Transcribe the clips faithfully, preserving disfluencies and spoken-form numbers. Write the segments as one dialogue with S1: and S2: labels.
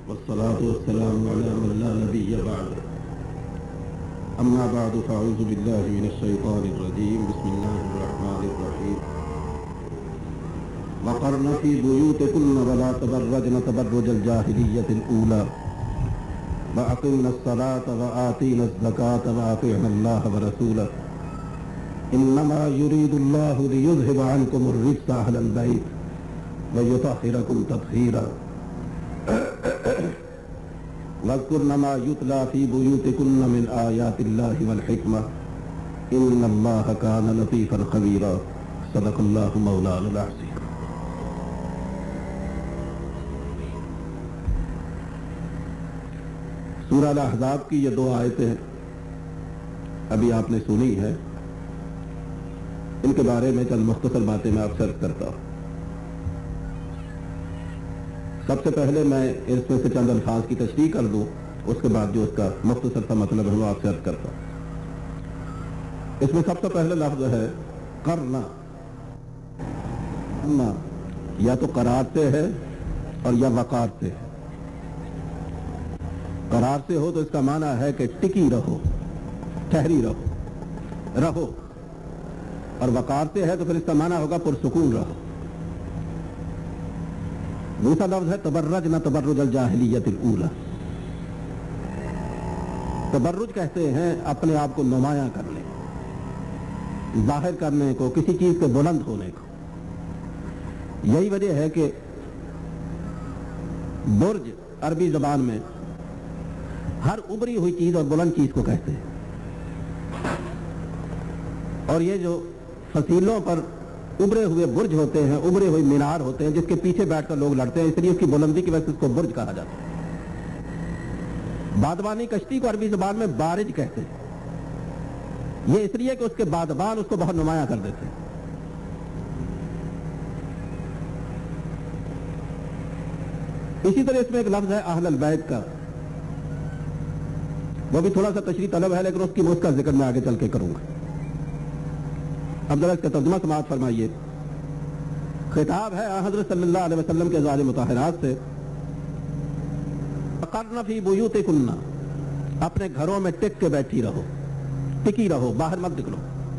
S1: والصلاة والسلام على من لا نبي بعد. أما بعد فأعوذ بالله من الشيطان الرجيم. بسم الله الرحمن الرحيم. وقرن في بيوتكن ولا تبرجن تبرج الجاهلية الأولى وأقمنا الصلاة وآتينا الزكاة وأطعنا الله ورسوله إنما يريد الله ليذهب عنكم الرجس أهل البيت ويطهركم تطهيرا واذكرن ما يتلى في بيوتكن من آيات الله والحكمة إن الله كان لطيفا خبيرا. صدق الله مولانا العظيم. سورہ الاحزاب کی یہ دو آیتیں ابھی آپ نے سنی ہے، ان کے بارے میں چند مختصر باتیں میں آپ سے عرض کرتا ہوں. سب سے پہلے میں اس میں سے چند الفاظ کی تشریح کر دوں، اس کے بعد جو اس کا مختصر سا مطلب ہے وہ آپ سے عرض کرتا ہوں. اس میں سب سے پہلے لفظ ہے کرنا. یا تو قرار سے ہے اور یا وقار سے ہے. قرار سے ہو تو اس کا معنی ہے کہ ٹکی رہو، ٹھہری رہو رہو اور وقار سے ہے تو پھر اس کا معنی ہوگا پرسکون رہو. دوسرا لفظ ہے تبرج نہ تبرج الجاہلیت الاولی. تبرج کہتے ہیں اپنے آپ کو نمایاں کرنے، ظاہر کرنے کو، کسی چیز کے بلند ہونے کو. یہی وجہ ہے کہ برج عربی زبان میں ہر ابری ہوئی چیز اور بلند چیز کو کہتے ہیں. اور یہ جو فصیلوں پر ابرے ہوئے برج ہوتے ہیں، ابرے ہوئے مینار ہوتے ہیں جس کے پیچھے بیٹھ کر لوگ لڑتے ہیں، اس لیے اس کی بلندی کی وجہ سے اس کو برج کہا جاتا ہے. بادبانی کشتی کو عربی زبان میں بارج کہتے ہیں. یہ اس لیے کہ اس کے بادبان اس کو بہت نمایاں کر دیتے ہیں. اسی طرح اس میں ایک لفظ ہے اہل البیت کا، وہ بھی تھوڑا سا تشریح طلب ہے لیکن اس کی اس کا ذکر میں آگے چل کے کروں گا. اب ذرا اس کا ترجمہ سماعت فرمائیے. خطاب ہے حضرت صلی اللہ علیہ وسلم کے ازواج مطہرات سے. وقرن فی بیوتکن، اپنے گھروں میں ٹک کے بیٹھی رہو، ٹکی رہو، باہر مت نکلو.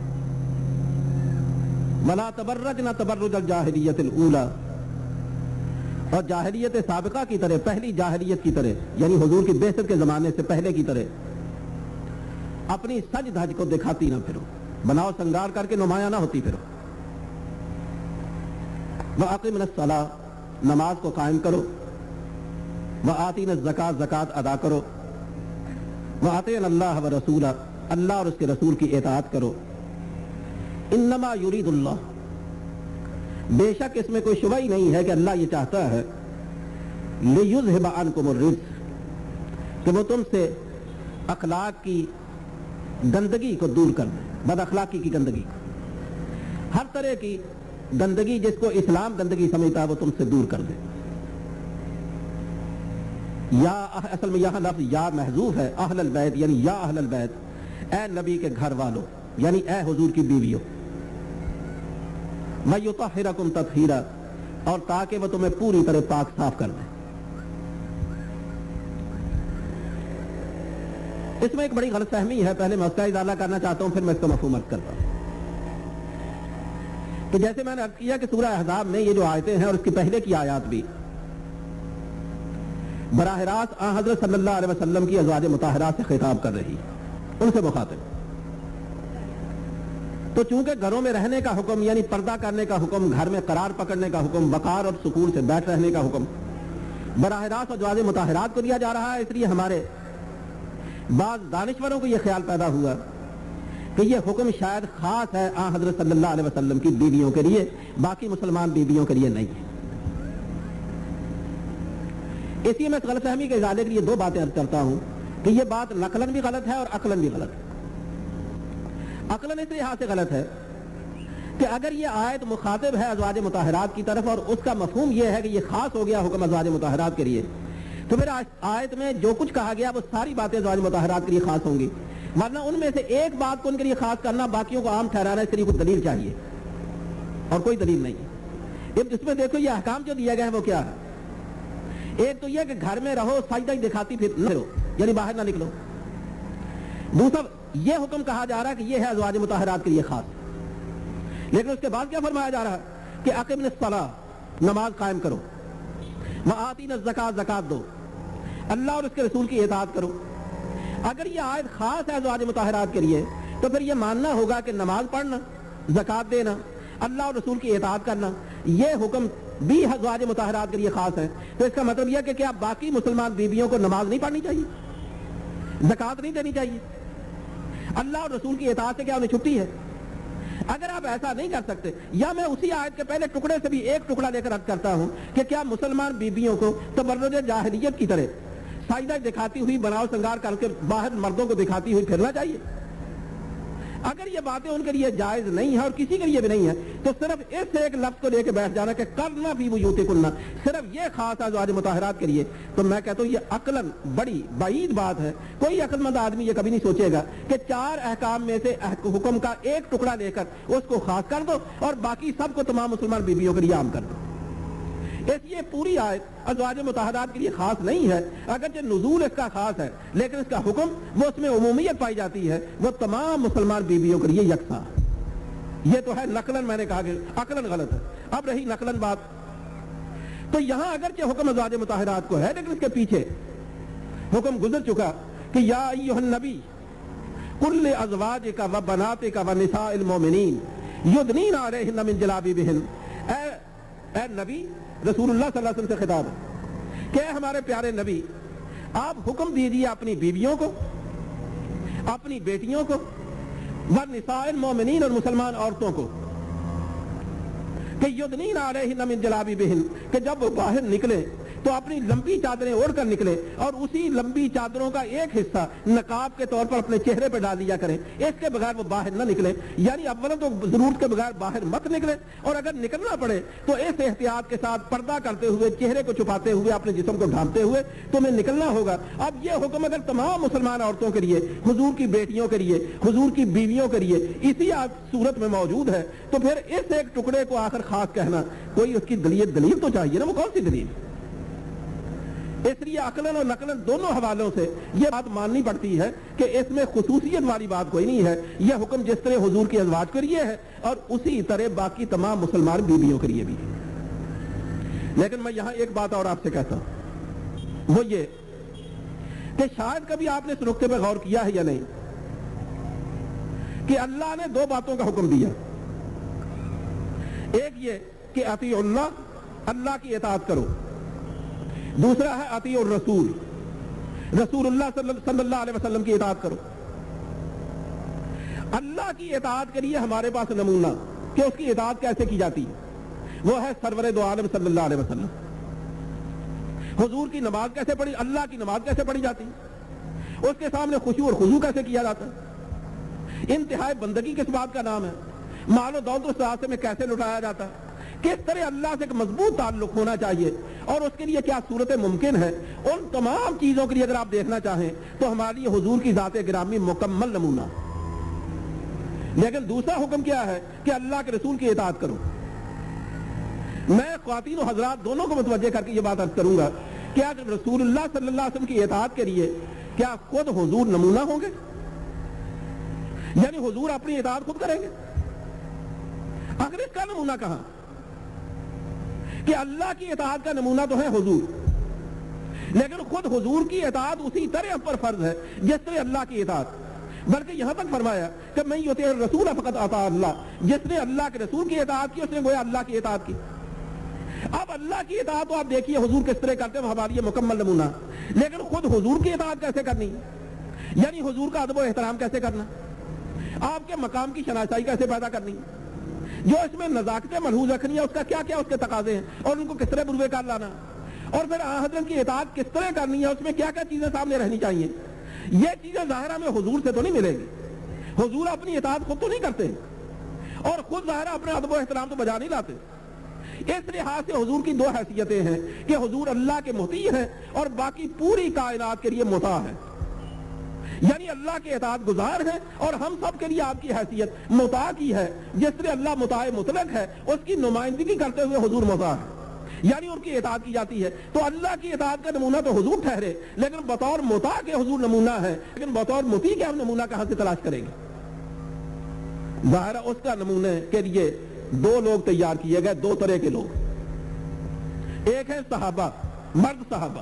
S1: ولا تبرجن تبرج الجاہلیت الاولی، اور جاہلیت سابقہ کی طرح، پہلی جاہلیت کی طرح، یعنی حضور کی بعثت کے زمانے سے پہلے کی طرح اپنی سج دھج کو دکھاتی نہ پھرو، بناؤ سنگار کر کے نمایاں نہ ہوتی پھرو. وَأَقِمْنَا الصَّلَاةَ، نماز کو قائم کرو. وَآتِينَا الزَّكَاةَ، زکات ادا کرو. وَأَطِيعْنَا اللَّهَ وَرَسُولَهُ، اللہ اور اس کے رسول کی اطاعت کرو. انما یرید اللہ، بے شک اس میں کوئی شبہ ہی نہیں ہے کہ اللہ یہ چاہتا ہے لیذھب عنکم الرجس، کہ وہ تم سے اخلاق کی گندگی کو دور کر دے، بد اخلاقی کی گندگی کو، ہر طرح کی گندگی جس کو اسلام گندگی سمجھتا ہے وہ تم سے دور کر دے. یا اصل میں یہاں لفظ یا محذوف ہے، اہل البیت یعنی یا اہل البیت، اے نبی کے گھر والوں، یعنی اے حضور کی بیویوں. وَيُطَهِّرَكُمْ تَطْهِيرًا، اور تاکہ وہ تمہیں پوری طرح پاک صاف کر دے. اس میں ایک بڑی غلط فہمی ہے، پہلے میں اس کا ازالہ کرنا چاہتا ہوں، پھر میں اس کا مفہوم عرض کرتا ہوں. کہ جیسے میں نے عرض کیا کہ سورہ احزاب میں یہ جو آیتیں ہیں اور اس کی پہلے کی آیات بھی براہ راست آن حضرت صلی اللہ علیہ وسلم کی ازواج مطہرات سے خطاب کر رہی، ان سے مخاطب. تو چونکہ گھروں میں رہنے کا حکم یعنی پردہ کرنے کا حکم، گھر میں قرار پکڑنے کا حکم، وقار اور سکون سے بیٹھ رہنے کا حکم براہ راست ازواج مطہرات کو دیا جا رہا ہے، اس لیے ہمارے بعض دانشوروں کو یہ خیال پیدا ہوا کہ یہ حکم شاید خاص ہے آن حضرت صلی اللہ علیہ وسلم کی بیویوں کے لیے، باقی مسلمان بیویوں کے لیے نہیں ہے. اس لیے میں اس غلط فہمی کے ازالے کے لیے دو باتیں عرض کرتا ہوں کہ یہ بات نقلاً بھی غلط ہے اور عقلاً بھی غلط ہے. عقلاً اس لحاظ سے غلط ہے کہ اگر یہ آیت مخاطب ہے ازواج مطہرات کی طرف اور اس کا مفہوم یہ ہے کہ یہ خاص ہو گیا حکم ازواج مطہرات کے لیے، تو پھر آیت میں جو کچھ کہا گیا وہ ساری باتیں ازواج مطہرات کے لیے خاص ہوں گی، ورنہ ان میں سے ایک بات کو ان کے لیے خاص کرنا، باقیوں کو عام ٹھہرانا، اس کے لیے کچھ دلیل چاہیے اور کوئی دلیل نہیں. اب اس میں دیکھو یہ احکام جو دیا گیا ہے وہ کیا ہے. ایک تو یہ کہ گھر میں رہو سجدہ ہی دکھاتی پھر نہ رہو، یعنی باہر نہ نکلو۔ دوسرا یہ حکم کہا جا رہا ہے کہ یہ ہے ازواج مطہرات کے لیے خاص، لیکن اس کے بعد کیا فرمایا جا رہا ہے کہ اقیموا الصلاۃ، نماز قائم کرو، وآتینا الزکاۃ، زکات دو، اللہ اور اس کے رسول کی اطاعت کرو۔ اگر یہ آیت خاص ہے ازواج مطہرات کے لیے تو پھر یہ ماننا ہوگا کہ نماز پڑھنا، زکات دینا، اللہ اور رسول کی اطاعت کرنا، یہ حکم بھی ازواج مطہرات کے لیے خاص ہے۔ تو اس کا مطلب یہ کہ کیا باقی مسلمان بیویوں کو نماز نہیں پڑھنی چاہیے، زکات نہیں دینی چاہیے، اللہ اور رسول کی اطاعت سے کیا انہیں چھٹی ہے؟ اگر آپ ایسا نہیں کر سکتے، یا میں اسی آیت کے پہلے ٹکڑے سے بھی ایک ٹکڑا لے کر عرض کرتا ہوں کہ کیا مسلمان بیویوں کو تبرج جاہلیت کی طرح سجدہ دکھاتی ہوئی بناؤ سنگار کر کے باہر مردوں کو دکھاتی ہوئی پھرنا چاہیے؟ اگر یہ باتیں ان کے لیے جائز نہیں ہے اور کسی کے لیے بھی نہیں ہے تو صرف اس ایک لفظ کو لے کے بیٹھ جانا کہ کرنا فی بیوتکن، صرف یہ خاص ہے ازواج مطہرات کے لیے، تو میں کہتا ہوں یہ عقلاً بڑی بعید بات ہے۔ کوئی عقل مند آدمی یہ کبھی نہیں سوچے گا کہ چار احکام میں سے حکم کا ایک ٹکڑا لے کر اس کو خاص کر دو اور باقی سب کو تمام مسلمان بیویوں کے لیے عام کر دو۔ اس یہ پوری آیت ازواج مطہرات کے لیے خاص نہیں ہے، اگرچہ نزول اس کا خاص ہے لیکن اس کا حکم وہ اس میں عمومیت پائی جاتی ہے، وہ تمام مسلمان بیویوں کے لیے یکساں۔ یہ تو ہے نقلاً، میں نے کہا کہ عقلاً غلط ہے۔ اب رہی نقلاً بات، تو یہاں اگرچہ حکم ازواج مطہرات کو ہے لیکن اس کے پیچھے حکم گزر چکا کہ یا ایھا النبی قل لازواجک و بناتک و نساء المؤمنین یدنین علیہن من جلابیبہن، اے اے نبی، رسول اللہ صلی اللہ علیہ وسلم سے خطاب ہے کہ اے ہمارے پیارے نبی، آپ حکم دیجیے اپنی بیویوں کو، اپنی بیٹیوں کو، ونساء المؤمنین، اور مسلمان عورتوں کو، کہ یدنین علیہن من جلابیبہن، کہ جب وہ باہر نکلے تو اپنی لمبی چادریں اوڑھ کر نکلے اور اسی لمبی چادروں کا ایک حصہ نقاب کے طور پر اپنے چہرے پہ ڈال دیا کریں، اس کے بغیر وہ باہر نہ نکلے۔ یعنی اولا تو ضرورت کے بغیر باہر مت نکلے، اور اگر نکلنا پڑے تو اس احتیاط کے ساتھ پردہ کرتے ہوئے، چہرے کو چھپاتے ہوئے، اپنے جسم کو ڈھانپتے ہوئے تمہیں نکلنا ہوگا۔ اب یہ حکم اگر تمام مسلمان عورتوں کے لیے، حضور کی بیٹیوں کے لیے، حضور کی بیویوں کے لیے اسی صورت میں موجود ہے تو پھر اس ایک ٹکڑے کو آخر خاص کہنا، کوئی اس کی دلیل دلیل تو چاہیے نا، وہ کون سی دلیل؟ اس لیے عقلاً اور نقلاً دونوں حوالوں سے یہ بات ماننی پڑتی ہے کہ اس میں خصوصیت والی بات کوئی نہیں ہے۔ یہ حکم جس طرح حضور کی ازواج کے لیے ہے اور اسی طرح باقی تمام مسلمان بیویوں کے لیے بھی ہے۔ لیکن میں یہاں ایک بات اور آپ سے کہتا ہوں، وہ یہ کہ شاید کبھی آپ نے اس نقطے پہ غور کیا ہے یا نہیں کہ اللہ نے دو باتوں کا حکم دیا، ایک یہ کہ اطیعوا اللہ، اللہ کی اطاعت کرو، دوسرا ہے اطیعوا الرسول، رسول اللہ صلی اللہ علیہ وسلم کی اطاعت کرو۔ اللہ کی اطاعت کے لیے ہمارے پاس نمونہ کہ اس کی اطاعت کیسے کی جاتی ہے، وہ ہے سرور دو عالم صلی اللہ علیہ وسلم۔ حضور کی نماز کیسے پڑھی، اللہ کی نماز کیسے پڑھی جاتی، اس کے سامنے خشوع اور خضوع کیسے کیا جاتا ہے، انتہائی بندگی کس بات کا نام ہے، مال و دولت اس راستے میں کیسے لٹایا جاتا ہے، کس طرح اللہ سے ایک مضبوط تعلق ہونا چاہیے اور اس کے لیے کیا صورتیں ممکن ہے، ان تمام چیزوں کے لیے اگر آپ دیکھنا چاہیں تو ہمارے لیے حضور کی ذات گرامی مکمل نمونہ۔ لیکن دوسرا حکم کیا ہے کہ اللہ کے رسول کی اطاعت کرو۔ میں خواتین و حضرات دونوں کو متوجہ کر کے یہ بات عرض کروں گا کہ آج رسول اللہ صلی اللہ علیہ وسلم کی اطاعت کے لیے کیا خود حضور نمونہ ہوں گے، یعنی حضور اپنی اطاعت خود کریں گے؟ آخر اس کا نمونہ کہاں کہ اللہ کی اطاعت کا نمونہ تو ہے حضور، لیکن خود حضور کی اطاعت اسی طرح ہم پر فرض ہے جس طرح اللہ کی اطاعت، بلکہ یہاں تک فرمایا کہ من یطیع الرسول فقد اطاع اللہ، جس نے اللہ کے رسول کی اطاعت کی اس نے گویا اللہ کی اطاعت کی۔ اب اللہ کی اطاعت تو آپ دیکھیے حضور کس طرح کرتے ہیں، ہمارے لیے مکمل نمونہ، لیکن خود حضور کی اطاعت کیسے کرنی، یعنی حضور کا ادب و احترام کیسے کرنا، آپ کے مقام کی شناسائی کیسے پیدا کرنی، جو اس میں نزاکتیں ملحوظ رکھنی ہے اس کا کیا کیا اس کے تقاضے ہیں اور ان کو کس طرح بروے کر لانا، اور پھر آن حضرت کی اطاعت کس طرح کرنی ہے، اس میں کیا کیا چیزیں سامنے رہنی چاہیے۔ یہ چیزیں ظاہرہ میں حضور سے تو نہیں ملے گی، حضور اپنی اطاعت خود تو نہیں کرتے اور خود ظاہرہ اپنے ادب و احترام تو بجا نہیں لاتے۔ اس لحاظ سے حضور کی دو حیثیتیں ہیں کہ حضور اللہ کے مطیع ہیں اور باقی پوری کائنات کے لیے مطاع ہے، یعنی اللہ کے اطاعت گزار ہیں، اور ہم سب کے لیے آپ کی حیثیت مطاع کی ہے۔ جس طرح اللہ مطاع مطلق ہے اس کی نمائندگی کرتے ہوئے حضور مطاع ہے۔ یعنی ان کی اطاعت کی جاتی ہے. تو اللہ کی اطاعت کا نمونہ تو حضور ٹھہرے, لیکن بطور مطاع کے حضور نمونہ ہے, لیکن بطور مطیع کے ہم نمونہ کہاں سے تلاش کریں گے؟ ظاہر اس کا نمونے کے لیے دو لوگ تیار کیے گئے, دو طرح کے لوگ. ایک ہے صحابہ, مرد صحابہ,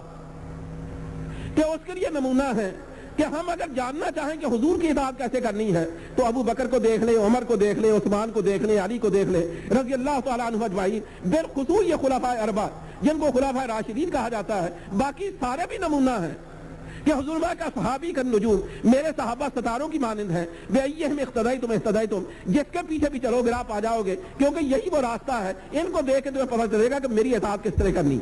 S1: کہ اس کے لیے نمونہ ہے کہ ہم اگر جاننا چاہیں کہ حضور کی اطاعت کیسے کرنی ہے تو ابو بکر کو دیکھ لیں, عمر کو دیکھ لیں, عثمان کو دیکھ لیں, علی کو دیکھ لیں رضی اللہ تعالیٰ عنہ اجمعین, بالخصوص یہ خلفائے اربعہ جن کو خلفائے راشدین کہا جاتا ہے. باقی سارے بھی نمونہ ہیں کہ حضور کا صحابی کا نجوم, میرے صحابہ ستاروں کی مانند ہیں, بِأَيِّهِمْ اقْتَدَيْتُمْ اهْتَدَيْتُمْ, جس کے پیچھے بھی چلو گے آپ آ جاؤ گے, کیونکہ یہی وہ راستہ ہے. ان کو دیکھ کے تمہیں پتہ چلے گا کہ میری اطاعت کس طرح کرنی.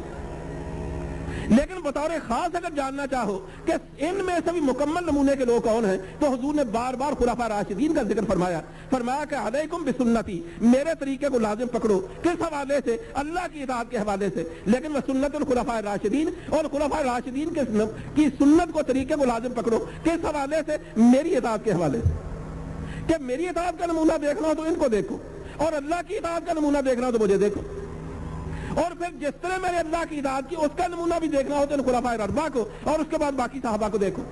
S1: لیکن بطور خاص اگر جاننا چاہو کہ ان میں سے بھی مکمل نمونے کے لوگ کون ہیں تو حضور نے بار بار خلفاء راشدین کا ذکر فرمایا. فرمایا کہ علیکم بسنتی, میرے طریقے کو لازم پکڑو. کس حوالے سے؟ اللہ کی اطاعت کے حوالے سے. لیکن وہ سنت الخلفاء راشدین, اور خلفاء راشدین کی سنت کو, طریقے کو لازم پکڑو. کس حوالے سے؟ میری اطاعت کے حوالے سے. کہ میری اطاعت کا نمونہ دیکھنا ہو تو ان کو دیکھو, اور اللہ کی اطاعت کا نمونہ دیکھنا ہو تو مجھے دیکھو. اور پھر جس طرح میں نے اللہ کی اطاعت کی اس کا نمونہ بھی دیکھنا ہو تو ان خلفائے اربعہ کو, اور اس کے بعد باقی صحابہ کو دیکھو.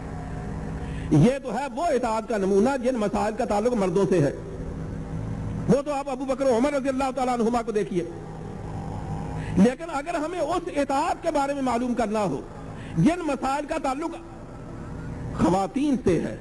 S1: یہ تو ہے وہ اطاعت کا نمونہ جن مسائل کا تعلق مردوں سے ہے. وہ تو آپ ابو بکر و عمر رضی اللہ تعالیٰ عنہما کو دیکھیے. لیکن اگر ہمیں اس اطاعت کے بارے میں معلوم کرنا ہو جن مسائل کا تعلق خواتین سے ہے,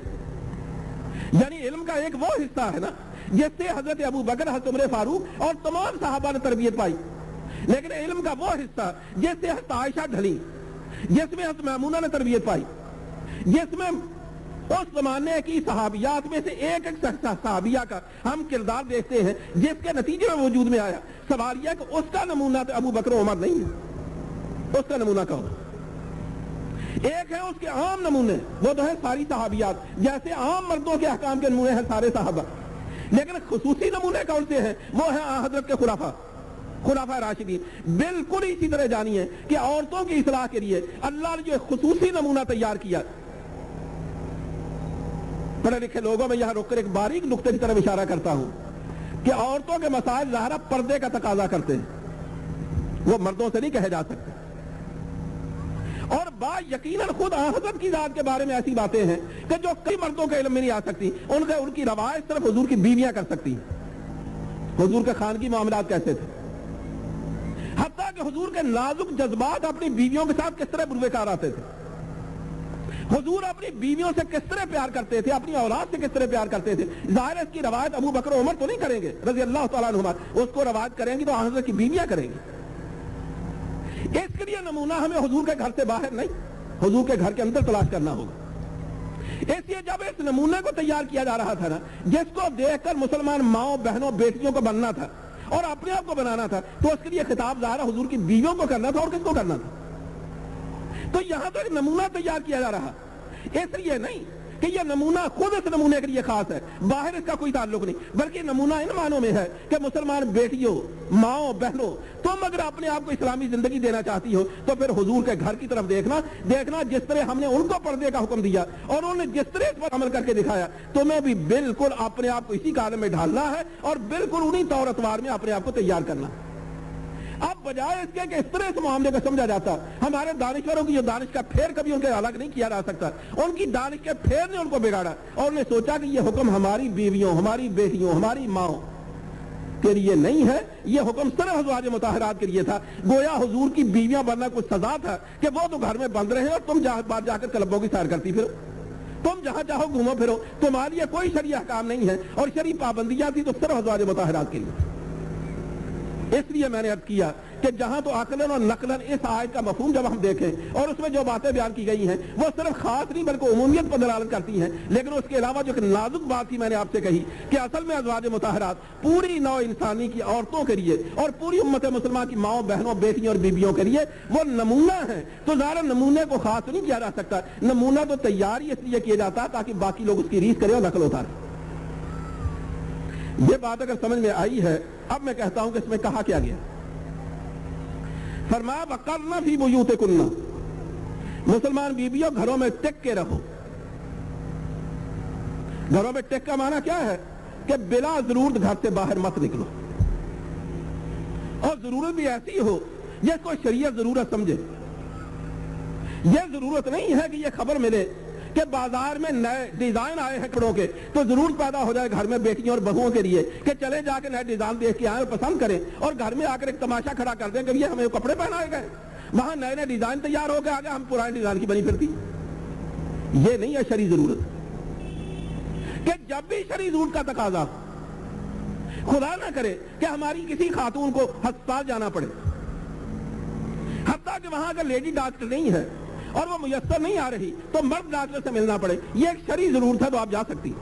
S1: یعنی علم کا ایک وہ حصہ ہے نا جس سے حضرت ابو بکر, حضرت عمر فاروق اور تمام صحابہ نے تربیت پائی, لیکن علم کا وہ حصہ جس سے حضرت عائشہ ڈھلی, جس میں حضرت میمونہ نے تربیت پائی, جس میں اس زمانے کی صحابیات میں سے ایک ایک صحابیہ کا ہم کردار دیکھتے ہیں جس کے نتیجے میں وجود میں آیا. سوال یہ کہ اس کا نمونہ تو ابو بکر و عمر نہیں ہے, اس کا نمونہ کون ہے؟ ایک ہے اس کے عام نمونے, وہ تو ہے ساری صحابیات, جیسے عام مردوں کے احکام کے نمونے ہیں سارے صحابہ. لیکن خصوصی نمونے کون سے ہیں؟ وہ ہیں حضرت کے خلفاء, خلفاء راشدین. بالکل اسی طرح جانیے کہ عورتوں کی اصلاح کے لیے اللہ نے جو خصوصی نمونہ تیار کیا. پڑھے لکھے لوگوں میں یہاں رک کر ایک باریک نقطے کی طرف اشارہ کرتا ہوں کہ عورتوں کے مسائل ظاہرہ پردے کا تقاضا کرتے ہیں, وہ مردوں سے نہیں کہے جا سکتے. اور با یقیناً خود حضرت کی ذات کے بارے میں ایسی باتیں ہیں کہ جو کئی مردوں کے علم میں نہیں آ سکتی, ان کے ان کی روایت صرف حضور کی بیویاں کر سکتی ہیں. حضور کے خانگی معاملات کیسے تھے, حتیٰ کہ حضور کے نازک جذبات اپنی بیویوں کے ساتھ کس طرح بروکار آتے تھے, حضور اپنی بیویوں سے کس طرح پیار کرتے تھے, اپنی اولاد سے کس طرح پیار کرتے تھے. ظاہر ہے اس کی روایت ابو بکر و عمر تو نہیں کریں گے رضی اللہ تعالیٰ عنہما, اس کو روایت کریں گی تو حضرت کی بیویاں کریں گی. اس کے لیے نمونہ ہمیں حضور کے گھر سے باہر نہیں, حضور کے گھر کے اندر تلاش کرنا ہوگا. اس لیے جب اس نمونے کو تیار کیا جا رہا تھا نا, جس کو دیکھ کر مسلمان ماؤں, بہنوں, بیٹیوں کو بننا تھا اور اپنے آپ کو بنانا تھا, تو اس کے لیے خطاب ظاہر حضور کی بیویوں کو کرنا تھا, اور کس کو کرنا تھا. تو یہاں تو ایک نمونہ تیار کیا جا رہا, اس لیے نہیں کہ یہ نمونہ خود اس نمونے کے لیے خاص ہے, باہر اس کا کوئی تعلق نہیں, بلکہ نمونہ ان معنوں میں ہے کہ مسلمان بیٹیوں, ماؤں, بہنوں, تم اگر اپنے آپ کو اسلامی زندگی دینا چاہتی ہو تو پھر حضور کے گھر کی طرف دیکھنا دیکھنا جس طرح ہم نے ان کو پردے کا حکم دیا اور انہوں نے جس طرح اس پر عمل کر کے دکھایا, تمہیں بھی بالکل اپنے آپ کو اسی کالم میں ڈھالنا ہے اور بالکل انہی طور اتوار میں اپنے آپ کو تیار کرنا. اب بجائے اس کے کہ اس طرح اس معاملے کو سمجھا جاتا, ہمارے دانشوروں کی جو دانش کا پھیر کبھی ان کے الگ نہیں کیا جا سکتا, ان کی دانش کے پھیر نے ان کو بگاڑا, اور انہیں سوچا کہ یہ حکم ہماری بیویوں, ہماری بیٹیوں, ہماری ماؤں کے لیے نہیں ہے, یہ حکم صرف ازواج مطہرات کے لیے تھا. گویا حضور کی بیویاں بننا کچھ سزا تھا کہ وہ تو گھر میں بند رہے اور تم جہاں بار جا کر کلبوں کی سیر کرتی پھرو, تم جہاں چاہو گھومو پھرو, تمہارے لیے کوئی شرعی احکام نہیں ہے, اور شرعی پابندیاں تھی تو صرف ازواج مطہرات کے لیے. اس لیے میں نے عرض کیا کہ جہاں تو عقلاً اور نقلاً اس آیت کا مفہوم جب ہم دیکھیں اور اس میں جو باتیں بیان کی گئی ہیں وہ صرف خاص نہیں بلکہ عمومیت پر دلالت کرتی ہیں, لیکن اس کے علاوہ جو کہ نازک بات تھی میں نے آپ سے کہی کہ اصل میں ازواج مطہرات پوری نوع انسانی کی عورتوں کے لیے اور پوری امت مسلمہ کی ماؤں, بہنوں, بیٹیوں اور بیویوں کے لیے وہ نمونہ ہے. تو ظاہر نمونے کو خاص نہیں کیا جا سکتا, نمونہ تو تیار ہی اس لیے کیا جاتا ہے تاکہ باقی لوگ اس کی ریس کریں اور نقل اتاریں. یہ بات اگر سمجھ میں آئی ہے, اب میں کہتا ہوں کہ اس میں کہا کیا گیا. فرمایا وَقَرْنَ فِي بُيُوتِكُنَّ, مسلمان بیویوں گھروں میں ٹک کے رہو. گھروں میں ٹک کا معنی کیا ہے کہ بلا ضرورت گھر سے باہر مت نکلو, اور ضرورت بھی ایسی ہو جس کو شریعت ضرورت سمجھے. یہ ضرورت نہیں ہے کہ یہ خبر ملے کہ بازار میں نئے ڈیزائن آئے ہیں کپڑوں کے تو ضرورت پیدا ہو جائے گھر میں بیٹیوں اور بہوؤں کے لیے کہ چلے جا کے نئے ڈیزائن دیکھ کے آئیں اور پسند کریں اور گھر میں آ کر ایک تماشا کھڑا کر دیں کہ یہ ہمیں کپڑے پہنائے گئے, وہاں نئے نئے ڈیزائن تیار ہو کے آ گئے, ہم پرانے ڈیزائن کی بنی پھرتی. یہ نہیں ہے شرعی ضرورت کہ جب بھی شرعی ضرورت کا تقاضا خدا نہ کرے کہ ہماری کسی خاتون کو ہسپتال جانا پڑے, حتیٰ کہ وہاں اگر لیڈی ڈاکٹر نہیں ہے اور وہ میسر نہیں آ رہی تو مرد ڈاکٹر سے ملنا پڑے, یہ ایک شرعی ضرورت ہے تو آپ جا سکتی.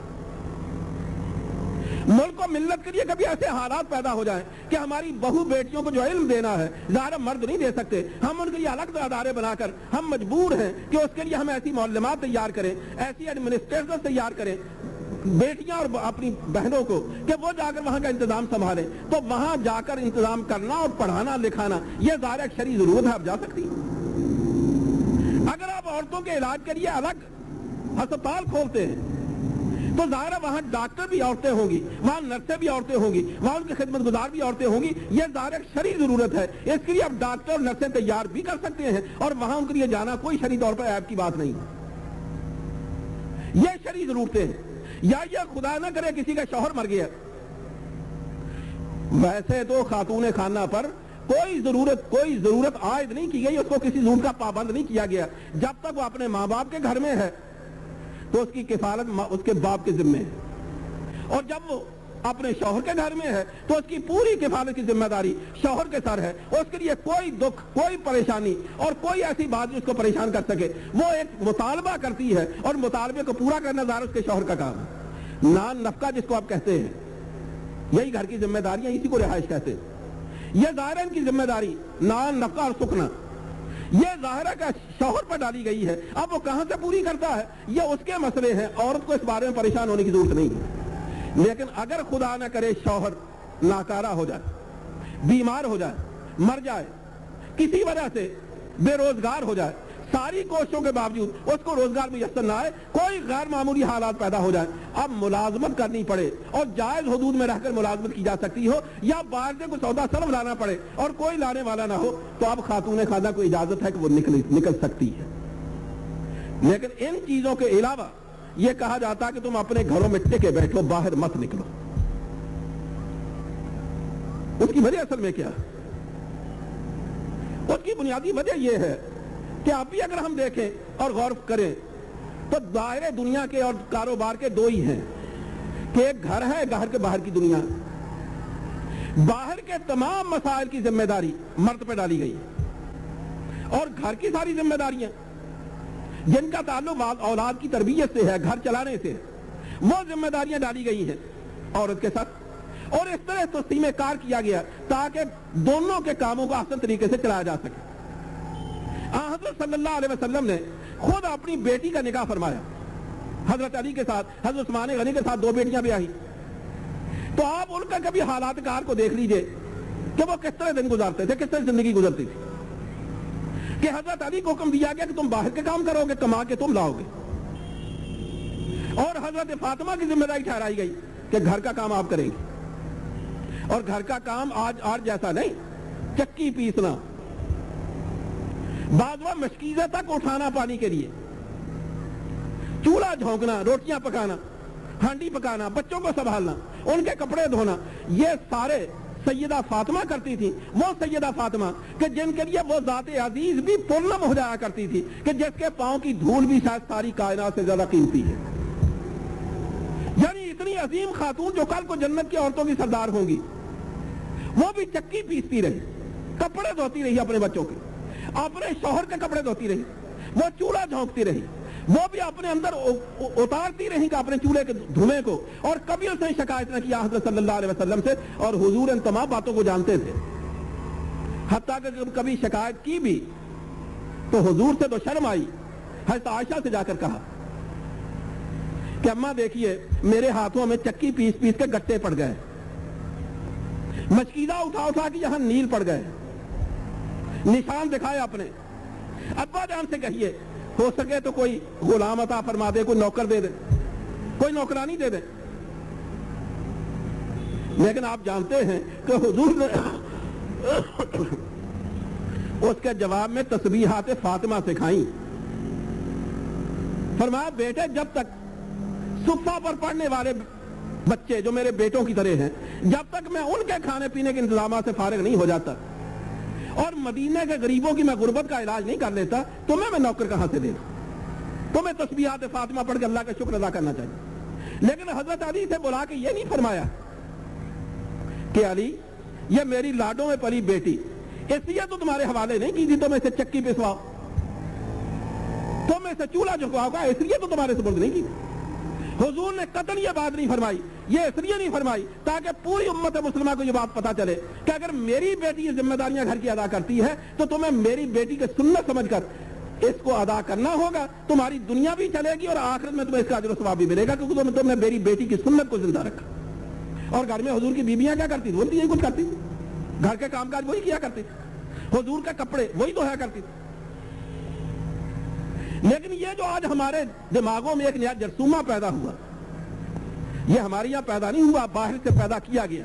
S1: ملک و ملت کے لیے کبھی ایسے حالات پیدا ہو جائیں کہ ہماری بہو بیٹیوں کو جو علم دینا ہے ظاہر مرد نہیں دے سکتے, ہم ان کے لیے الگ ادارے بنا کر ہم مجبور ہیں کہ اس کے لیے ہم ایسی معلمات تیار کریں, ایسی ایڈمنسٹریٹر تیار کریں بیٹیاں اور اپنی بہنوں کو کہ وہ جا کر وہاں کا انتظام سنبھالیں. تو وہاں جا کر انتظام کرنا اور پڑھانا لکھانا یہ ظاہر ایک شرعی ضرورت ہے, آپ جا سکتی. اگر آپ عورتوں کے علاج کے لیے الگ ہسپتال کھولتے ہیں تو ظاہر وہاں ڈاکٹر بھی عورتیں ہوں گی, وہاں نرسیں بھی عورتیں ہوں گی, وہاں ان کی خدمت گزار بھی عورتیں ہوں گی. یہ ظاہر ایک شرعی ضرورت ہے, اس کے لیے آپ ڈاکٹر اور نرسیں تیار بھی کر سکتے ہیں اور وہاں ان کے لیے جانا کوئی شرعی طور پر عیب کی بات نہیں. یہ شرعی ضرورتیں ہیں. یا یہ خدا نہ کرے کسی کا شوہر مر گیا, ویسے تو خاتون خانہ پر کوئی ضرورت کوئی ضرورت عائد نہیں کی گئی, اس کو کسی ضرورت کا پابند نہیں کیا گیا. جب تک وہ اپنے ماں باپ کے گھر میں ہے تو اس کی کفالت اس کے باپ کے ذمے ہے, اور جب وہ اپنے شوہر کے گھر میں ہے تو اس کی پوری کفالت کی ذمہ داری شوہر کے سر ہے. اس کے لیے کوئی دکھ, کوئی پریشانی اور کوئی ایسی بات جو اس کو پریشان کر سکے, وہ ایک مطالبہ کرتی ہے اور مطالبے کو پورا کرنا ظاہر اس کے شوہر کا کام ہے. نان نفقہ جس کو آپ کہتے ہیں, یہی گھر کی ذمہ داریاں, اسی کو رہائش کہتے ہیں. یہ ظاہر ان کی ذمہ داری نان نفقہ اور سکنا یہ ظاہرہ کا شوہر پر ڈالی گئی ہے. اب وہ کہاں سے پوری کرتا ہے یہ اس کے مسئلے ہیں, عورت کو اس بارے میں پریشان ہونے کی ضرورت نہیں ہے. لیکن اگر خدا نہ کرے شوہر ناکارہ ہو جائے, بیمار ہو جائے, مر جائے, کسی وجہ سے بے روزگار ہو جائے, ساری کوششوں کے باوجود اس کو روزگار میسر نہ آئے, کوئی غیر معمولی حالات پیدا ہو جائیں, اب ملازمت کرنی پڑے اور جائز حدود میں رہ کر ملازمت کی جا سکتی ہو, یا باہر سے کوئی سودا سلم لانا پڑے اور کوئی لانے والا نہ ہو, تو اب خاتون خانہ کو اجازت ہے کہ وہ نکل نکل سکتی ہے. لیکن ان چیزوں کے علاوہ یہ کہا جاتا ہے کہ تم اپنے گھروں میں ٹکے بیٹھو, باہر مت نکلو. اس کی وجہ اصل میں کیا ہے؟ اس کی بنیادی وجہ یہ ہے کہ ابھی اگر ہم دیکھیں اور غور کریں تو دائرے دنیا کے اور کاروبار کے دو ہی ہیں کہ ایک گھر ہے, گھر کے باہر کی دنیا. باہر کے تمام مسائل کی ذمہ داری مرد پہ ڈالی گئی اور گھر کی ساری ذمہ داریاں جن کا تعلق اولاد کی تربیت سے ہے, گھر چلانے سے, وہ ذمہ داریاں ڈالی گئی ہیں عورت کے ساتھ. اور اس طرح تقسیم کار کیا گیا تاکہ دونوں کے کاموں کو آسان طریقے سے چلایا جا سکے. حضرت صلی اللہ علیہ وسلم نے خود اپنی بیٹی کا نکاح فرمایا, حضرت علی کے ساتھ, حضرت عثمان غنی کے ساتھ دو بیٹیاں بھی آئی. تو آپ ان کا کبھی حالات کار کو دیکھ لیجئے کہ وہ کس طرح دن گزارتے تھے, کس طرح زندگی گزرتی تھی. کہ حضرت علی کو حکم دیا گیا کہ تم باہر کے کام کرو گے, کما کے تم لاؤ گے, اور حضرت فاطمہ کی ذمہ داری ٹھہرائی گئی کہ گھر کا کام آپ کریں گے. اور گھر کا کام آج آج جیسا نہیں, چکی پیسنا, بعض وقت مشکیزہ تک اٹھانا پانی کے لیے, چولہا جھونکنا, روٹیاں پکانا, ہانڈی پکانا, بچوں کو سنبھالنا, ان کے کپڑے دھونا, یہ سارے سیدہ فاطمہ کرتی تھی. وہ سیدہ فاطمہ کہ جن کے لیے وہ ذات عزیز بھی پرنم ہو جایا کرتی تھی, کہ جس کے پاؤں کی دھول بھی شاید ساری کائنات سے زیادہ قیمتی ہے. یعنی اتنی عظیم خاتون جو کل کو جنت کی عورتوں کی سردار ہوں گی, وہ بھی چکی پیستی رہی, کپڑے دھوتی رہی اپنے بچوں کے, اپنے شوہر کے کپڑے دھوتی رہی, وہ چولہا جھونکتی رہی, وہ بھی اپنے اندر اتارتی رہی کہ اپنے چولہے کے دھوئیں کو, اور کبھی اس نے شکایت نہ کیا حضرت صلی اللہ علیہ وسلم سے, اور حضور ان تمام باتوں کو جانتے تھے. حتیٰ کہ کبھی شکایت کی بھی تو حضور سے تو شرم آئی, حضرت عائشہ سے جا کر کہا کہ اماں دیکھیے میرے ہاتھوں میں چکی پیس پیس کے گٹے پڑ گئے, مشکیزہ اٹھا اٹھا کے یہاں نیل پڑ گئے, نشان دکھائے اپنے. ابا جان سے کہیے ہو سکے تو کوئی غلام عطا فرما دے, کوئی نوکر دے دے, کوئی نوکرانی دے دے. لیکن آپ جانتے ہیں کہ حضور نے اس کے جواب میں تسبیحات فاطمہ سکھائیں. فرمایا بیٹے جب تک صفہ پر پڑھنے والے بچے جو میرے بیٹوں کی طرح ہیں جب تک میں ان کے کھانے پینے کے انتظامات سے فارغ نہیں ہو جاتا اور مدینے کے غریبوں کی میں غربت کا علاج نہیں کر لیتا تمہیں میں نوکر کہاں سے دے دوں؟ تمہیں تسبیحات فاطمہ پڑھ کے اللہ کا شکر ادا کرنا چاہیے. لیکن حضرت علی سے بلا کے یہ نہیں فرمایا کہ علی یہ میری لاڈوں میں پلی بیٹی اس لیے تو تمہارے حوالے نہیں کی تھی تم اسے چکی پسواؤ, تم اسے چولہا جھکواؤ گا اس لیے تو تمہارے سپرد نہیں کی. حضور نے قطعاً یہ بات نہیں فرمائی, یہ اس لیے نہیں فرمائی تاکہ پوری امت مسلمہ کو یہ بات پتا چلے کہ اگر میری بیٹی یہ ذمہ داریاں گھر کی ادا کرتی ہے تو تمہیں میری بیٹی کے سنت سمجھ کر اس کو ادا کرنا ہوگا. تمہاری دنیا بھی چلے گی اور آخرت میں تمہیں اس کا اجر و ثواب بھی ملے گا کیونکہ تم نے میری بیٹی کی سنت کو زندہ رکھا. اور گھر میں حضور کی بیویاں کیا کرتی تھی؟ وہ یہی کچھ کرتی تھی, گھر کے کام کاج وہی کیا کرتی تھی, حضور کے کپڑے وہی دھویا کرتی تھی. لیکن یہ جو آج ہمارے دماغوں میں ایک نیا جرثومہ پیدا ہوا, یہ ہمارے یہاں پیدا نہیں ہوا, باہر سے پیدا کیا گیا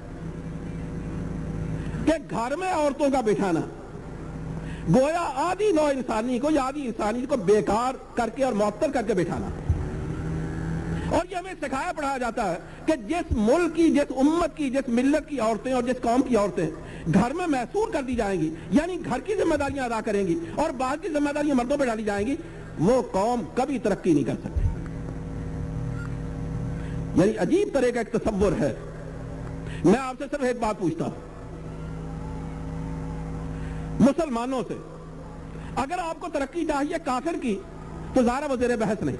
S1: کہ گھر میں عورتوں کا بٹھانا گویا آدھی نو انسانی کو یا آدھی انسانی کو بیکار کر کے اور معطل کر کے بٹھانا. اور یہ ہمیں سکھایا پڑھایا جاتا ہے کہ جس ملک کی, جس امت کی, جس ملت کی عورتیں اور جس قوم کی عورتیں گھر میں محصور کر دی جائیں گی یعنی گھر کی ذمہ داریاں ادا کریں گی اور باہر کی ذمہ داریاں مردوں پہ ڈالی جائیں گی, وہ قوم کبھی ترقی نہیں کر سکتی. یعنی عجیب طرح کا ایک تصور ہے. میں آپ سے صرف ایک بات پوچھتا ہوں, مسلمانوں سے اگر آپ کو ترقی چاہیے کافر کی تو ظاہر وزیر بحث نہیں,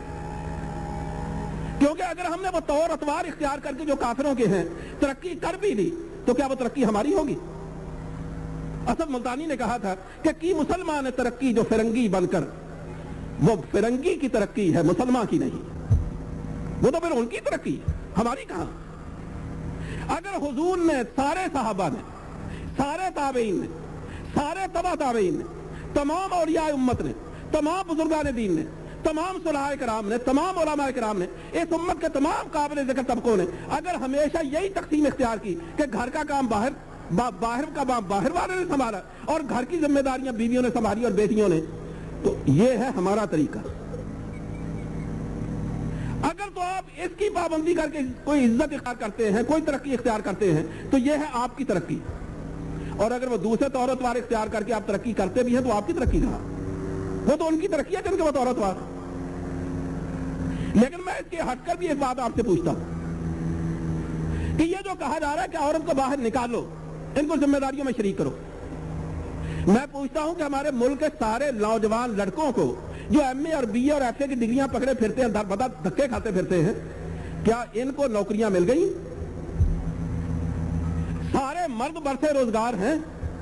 S1: کیونکہ اگر ہم نے وہ طور اتوار اختیار کر کے جو کافروں کے ہیں ترقی کر بھی لی تو کیا وہ ترقی ہماری ہوگی؟ اسد ملتانی نے کہا تھا کہ کی مسلمان ترقی جو فرنگی بن کر, وہ فرنگی کی ترقی ہے مسلمان کی نہیں, وہ تو پھر ان کی ترقی ہے, ہماری کہاں. اگر حضور نے سارے صحابہ نے, سارے تابعین نے, سارے تبع تابعین نے, تمام اولیاء امت نے, تمام بزرگان دین نے, تمام صلحاء کرام نے, تمام علماء کرام نے, اس امت کے تمام قابل ذکر طبقوں نے اگر ہمیشہ یہی تقسیم اختیار کی کہ گھر کا کام باہر با باہر کا کام باہر والے نے سنبھالا اور گھر کی ذمہ داریاں بیویوں نے سنبھالی اور بیٹیوں نے, تو یہ ہے ہمارا طریقہ. اگر تو آپ اس کی پابندی کر کے کوئی عزت اختیار کرتے ہیں, کوئی ترقی اختیار کرتے ہیں تو یہ ہے آپ کی ترقی, اور اگر وہ دوسرے طور اتوار اختیار کر کے آپ ترقی کرتے بھی ہیں تو آپ کی ترقی کہاں؟ وہ تو ان کی ترقی ہے جن کے وہ طور اتوار. لیکن میں اس کے ہٹ کر بھی ایک بات آپ سے پوچھتا ہوں کہ یہ جو کہا جا رہا ہے کہ عورت کو باہر نکالو, ان کو ذمہ داریوں میں شریک کرو, میں پوچھتا ہوں کہ ہمارے ملک کے سارے نوجوان لڑکوں کو جو ایم اے اور بی اے اور ایف اے کی ڈگریاں پکڑے پھرتے ہیں, بتا دھکے کھاتے پھرتے ہیں, کیا ان کو نوکریاں مل گئی؟ سارے مرد برسے روزگار ہیں,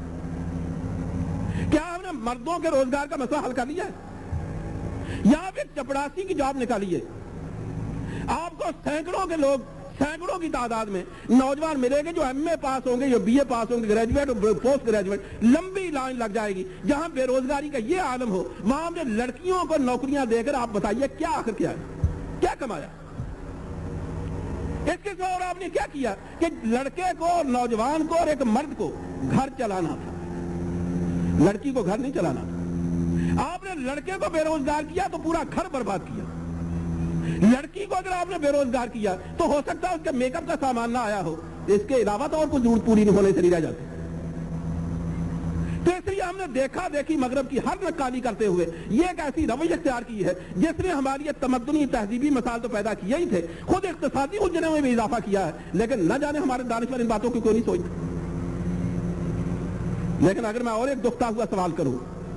S1: کیا ہم نے مردوں کے روزگار کا مسئلہ حل کر لیا ہے؟ یہاں پہ چپڑاسی کی جاب نکالی ہے, آپ کو سینکڑوں کے لوگ, سینکڑوں کی تعداد میں نوجوان ملیں گے جو ایم اے پاس ہوں گے, جو بی اے پاس ہوں گے, گریجویٹ اور پوسٹ گریجویٹ, لمبی لائن لگ جائے گی. جہاں بے روزگاری کا یہ عالم ہو وہاں پہ لڑکیوں کو نوکریاں دے کر آپ بتائیے کیا آخر کیا ہے, کیا کمایا؟ اس کے سوا اور آپ نے کیا کیا کہ لڑکے کو, نوجوان کو اور ایک مرد کو گھر چلانا تھا, لڑکی کو گھر نہیں چلانا تھا. آپ نے لڑکے کو بے روزگار کیا تو پورا گھر برباد کیا. لڑکی کو اگر آپ نے بے روزگار کیا تو ہو سکتا ہے اس کے میک اپ کا سامان نہ آیا ہو, اس کے علاوہ تو اور کچھ ضرورت پوری نہیں ہونے سے نہیں رہ جاتی. تو اس لیے ہم نے دیکھا دیکھی مغرب کی ہر نقالی کرتے ہوئے یہ ایک ایسی روش اختیار کی ہے جس نے ہماری تمدنی تہذیبی مسائل تو پیدا کیا ہی تھے, خود اقتصادی الجھنوں میں بھی اضافہ کیا ہے, لیکن نہ جانے ہمارے دانشور ان باتوں کی کوئی نہیں سوچتے. لیکن اگر میں اور ایک دکھتا ہوا سوال کروں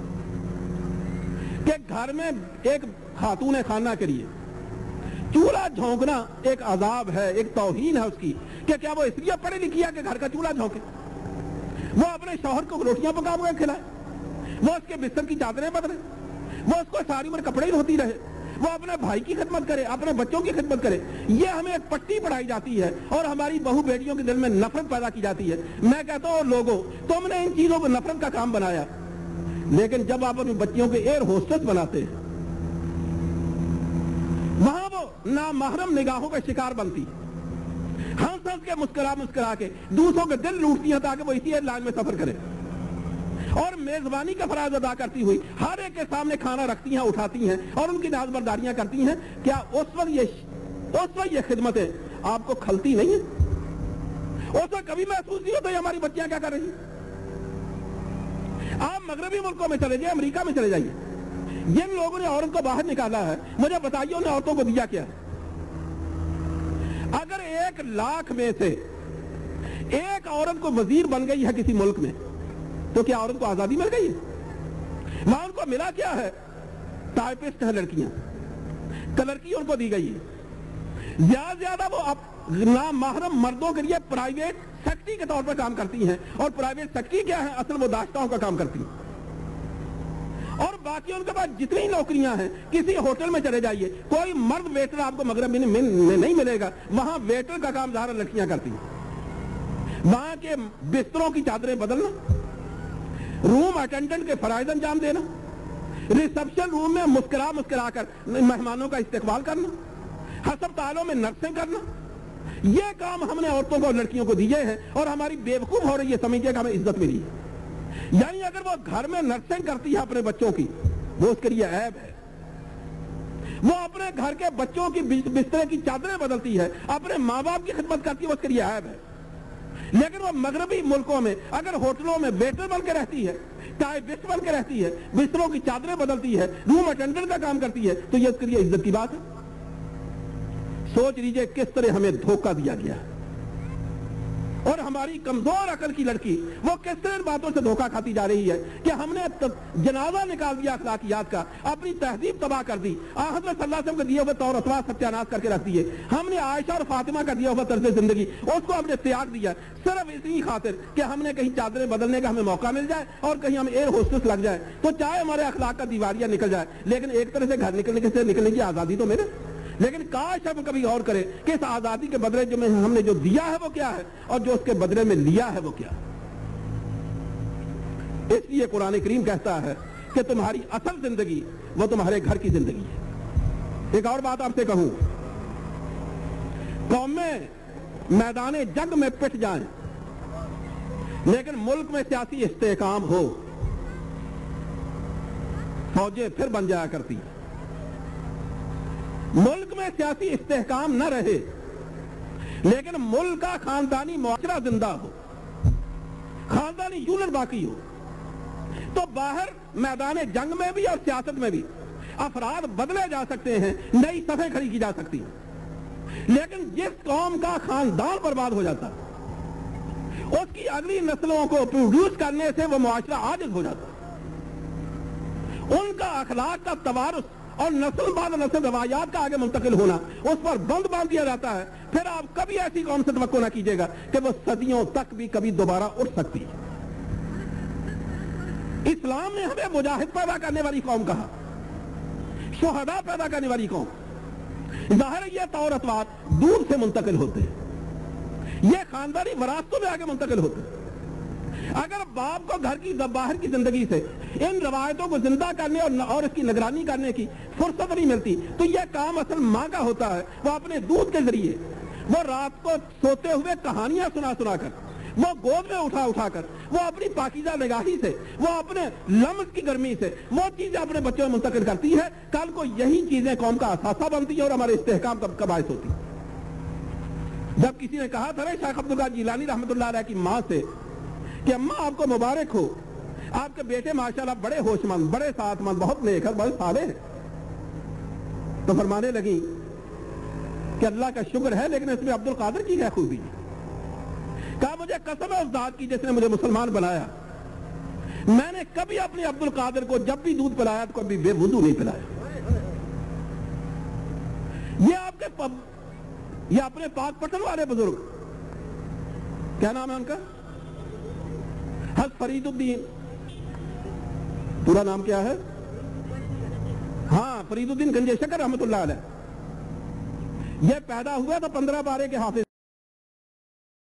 S1: کہ گھر میں ایک خاتون خانہ کے لیے چولہا جھونکنا ایک عذاب ہے, ایک توہین ہے اس کی, کہ کیا وہ اس لیے پڑھی لکھی ہے کہ گھر کا چولہا جھونکے؟ وہ اپنے شوہر کو روٹیاں پکا ہوئے کھلائے, وہ اس کے بستر کی چادریں بدلے, وہ اس کو ساری عمر کپڑے ہی دھوتی رہے, وہ اپنے بھائی کی خدمت کرے, اپنے بچوں کی خدمت کرے. یہ ہمیں ایک پٹی پڑھائی جاتی ہے اور ہماری بہو بیٹیوں کے دل میں نفرت پیدا کی جاتی ہے. میں کہتا ہوں لوگوں, تم نے ان چیزوں کو نفرت کا کام بنایا, لیکن جب آپ اپنی بچیوں کے ایئر ہوسٹس بناتے ہیں وہاں وہ نامحرم نگاہوں کا شکار بنتی, ہنس ہنس کے مسکرا مسکرا کے دوسروں کے دل لوٹتی ہیں تاکہ وہ اسی ایئر لائن میں سفر کرے. اور میزبانی کا فرائض ادا کرتی ہوئی ہر ایک کے سامنے کھانا رکھتی ہیں، اٹھاتی ہیں اور ان کی نازبرداریاں کرتی ہیں، کیا اس وقت یہ اس وقت یہ خدمتیں آپ کو کھلتی نہیں ہیں؟ اس وقت کبھی محسوس نہیں ہوتا یہ ہماری بچیاں کیا کر رہی ہیں؟ آپ مغربی ملکوں میں چلے جائیں، امریکہ میں چلے جائیے، جن لوگوں نے عورت کو باہر نکالا ہے، مجھے بتائیے انہیں عورتوں کو دیا کیا ہے؟ اگر ایک لاکھ میں سے ایک عورت کو وزیر بن گئی ہے کسی ملک میں، تو کیا عورت کو آزادی مل گئی ہے؟ وہاں ان کو ملا کیا ہے؟ ٹائپسٹ ہیں لڑکیاں، کلرکی ان کو دی گئی ہے، زیادہ زیادہ وہ نامحرم مردوں کے لیے پرائیویٹ سیکٹری کے طور پر کام کرتی ہیں، اور پرائیویٹ سیکٹری کیا ہے؟ اصل وہ داشتاؤں کا کام کرتی ہیں، اور باقی ان کے پاس جتنی نوکریاں ہیں، کسی ہوٹل میں چلے جائیے، کوئی مرد ویٹر آپ کو مغرب میں نہیں ملے گا، وہاں ویٹر کا کام ظاہر لڑکیاں کرتی ہیں، وہاں کے بستروں کی چادریں بدلنا، روم اٹینڈنٹ کے فرائض انجام دینا، ریسپشن روم میں مسکرا مسکرا کر مہمانوں کا استقبال کرنا، ہسپتالوں میں نرسنگ کرنا، یہ کام ہم نے عورتوں کو اور لڑکیوں کو دیے ہیں، اور ہماری بیوقوف ہو رہی ہے سمجھے کہ ہمیں عزت ملی ہے۔ یعنی اگر وہ گھر میں نرسنگ کرتی ہے اپنے بچوں کی، وہ اس کے لیے عیب ہے، وہ اپنے گھر کے بچوں کی بسترے کی چادریں بدلتی ہے، اپنے ماں باپ کی خدمت کرتی ہے، وہ اس کے لیے عیب ہے۔ لیکن وہ مغربی ملکوں میں اگر ہوٹلوں میں ویٹر بن کے رہتی ہے، ٹائپسٹ بن کے رہتی ہے، بستروں کی چادریں بدلتی ہے، روم اٹینڈنٹ کا کام کرتی ہے، تو یہ اس کے لیے عزت کی بات ہے۔ سوچ لیجئے کس طرح ہمیں دھوکہ دیا گیا ہے، اور ہماری کمزور عقل کی لڑکی وہ کس طرح باتوں سے دھوکہ کھاتی جا رہی ہے کہ ہم نے جنازہ نکال دیا اخلاقیات کا، اپنی تہذیب تباہ کر دی، حضرت صلی اللہ علیہ وسلم کے دیے ہوئے طور اطلاع ستیاناش کر کے رکھ دیے، ہم نے عائشہ اور فاطمہ کا دیا ہوا طرز زندگی اس کو ہم نے تیاگ دیا، صرف اسی خاطر کہ ہم نے کہیں چادریں بدلنے کا ہمیں موقع مل جائے اور کہیں ہم ایئر ہوسٹس لگ جائے، تو چاہے ہمارے اخلاق کا دیواریاں نکل جائے، لیکن ایک طرح سے گھر نکلنے سے نکلنے کی آزادی تو میرے۔ لیکن کاش ہم کبھی غور کریں کہ اس آزادی کے بدلے جو میں ہم نے جو دیا ہے وہ کیا ہے، اور جو اس کے بدلے میں لیا ہے وہ کیا ہے۔ اس لیے قرآن کریم کہتا ہے کہ تمہاری اصل زندگی وہ تمہارے گھر کی زندگی ہے۔ ایک اور بات آپ سے کہوں، قومیں میدان جنگ میں پٹ جائیں لیکن ملک میں سیاسی استحکام ہو، فوجیں پھر بن جایا کرتی، ملک میں سیاسی استحکام نہ رہے لیکن ملک کا خاندانی معاشرہ زندہ ہو، خاندانی یونٹ باقی ہو، تو باہر میدان جنگ میں بھی اور سیاست میں بھی افراد بدلے جا سکتے ہیں، نئی صفیں کھڑی کی جا سکتی ہیں، لیکن جس قوم کا خاندان برباد ہو جاتا اس کی اگلی نسلوں کو پروڈیوس کرنے سے وہ معاشرہ عاجز ہو جاتا، ان کا اخلاق کا توارث اور نسل بعد نسل روایات کا آگے منتقل ہونا اس پر بند باندھ دیا جاتا ہے، پھر آپ کبھی ایسی قوم سے توقع نہ کیجیے گا کہ وہ صدیوں تک بھی کبھی دوبارہ اٹھ سکتی ہے۔ اسلام نے ہمیں مجاہد پیدا کرنے والی قوم کہا، شہداء پیدا کرنے والی قوم، ظاہر ہے یہ توراثات دور سے منتقل ہوتے ہیں، یہ خاندانی وراثتوں میں آگے منتقل ہوتے ہیں۔ اگر باپ کو گھر کی باہر کی زندگی سے ان روایتوں کو زندہ کرنے اور اس کی نگرانی کرنے کی فرصت نہیں ملتی تو یہ کام اصل ماں کا ہوتا ہے۔ وہ اپنے دودھ کے ذریعے، وہ رات کو سوتے ہوئے کہانیاں سنا سنا کر، وہ گود میں اٹھا اٹھا کر، وہ اپنی پاکیزہ نگاہی سے، وہ اپنے لمس کی گرمی سے وہ چیزیں اپنے بچوں میں منتقل کرتی ہے، کل کو یہی چیزیں قوم کا اثاثہ بنتی ہیں اور ہمارے استحکام کا باعث ہوتی ہیں۔ جب کسی نے کہا تھا نا شیخ عبدالقادر جیلانی رحمۃ اللہ علیہ کی ماں سے کہ اماں آپ کو مبارک ہو، آپ کے بیٹے ماشاءاللہ بڑے ہوش مند، بڑے ساتھ مند، بہت نیک، بڑے صالح ہیں، تو فرمانے لگی کہ اللہ کا شکر ہے لیکن اس میں عبدالقادر کی کیا خوبی ہے؟ کہا مجھے قسم ہے اس ذات کی جس نے مجھے مسلمان بنایا، میں نے کبھی اپنے عبدالقادر کو جب بھی دودھ پلایا تو کبھی بے وضو نہیں پلایا۔ یہ آپ کے پب یہ اپنے پاک پٹن والے بزرگ، کیا نام ہے ان کا؟ حضرت فرید الدین، پورا نام کیا ہے؟ ہاں فرید الدین گنج شکر رحمت اللہ علیہ، یہ پیدا ہوا تو پندرہ بارے کے حافظ